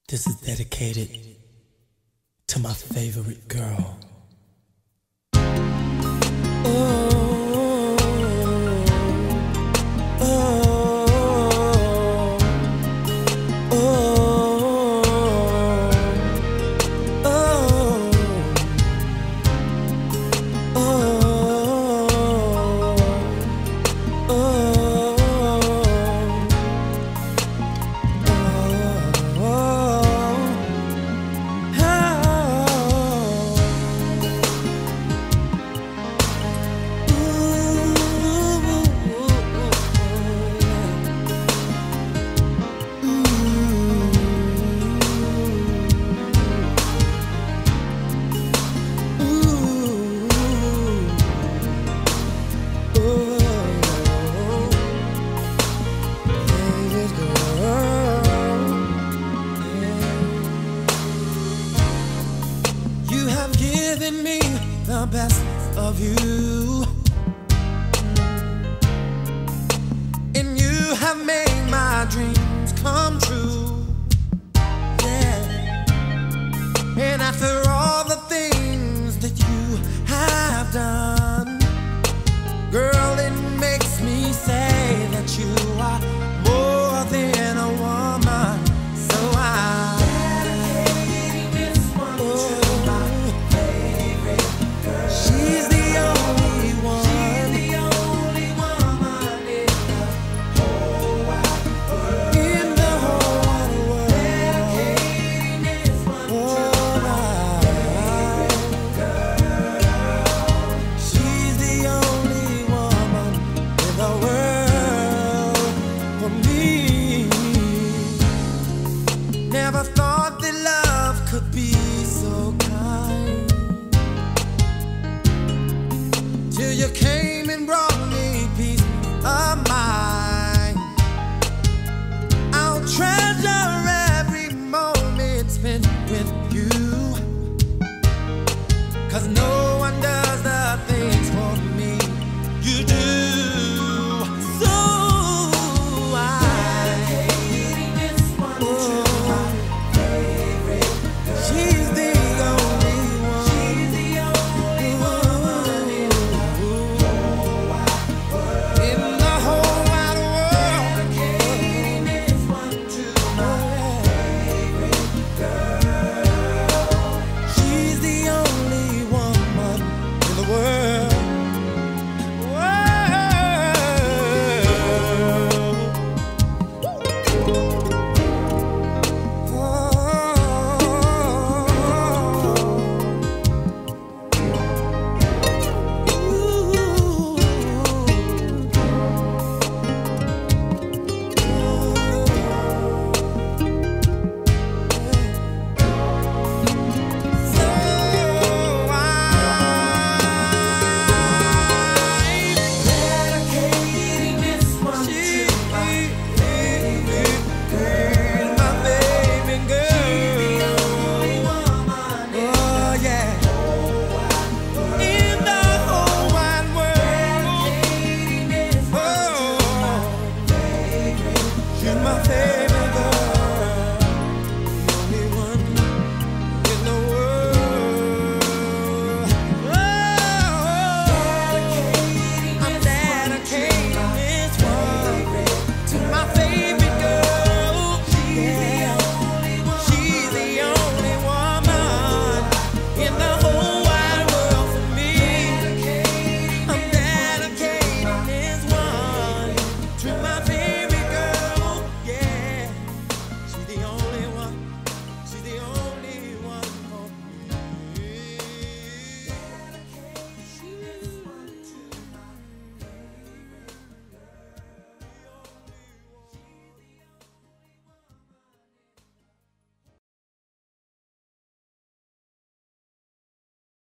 This is dedicated to my favorite girl. Given me the best of you, and you have made my dreams come true. Yeah. And after all the things that you have done, girl, it makes me say that you are more than a woman. So I never thought that love could be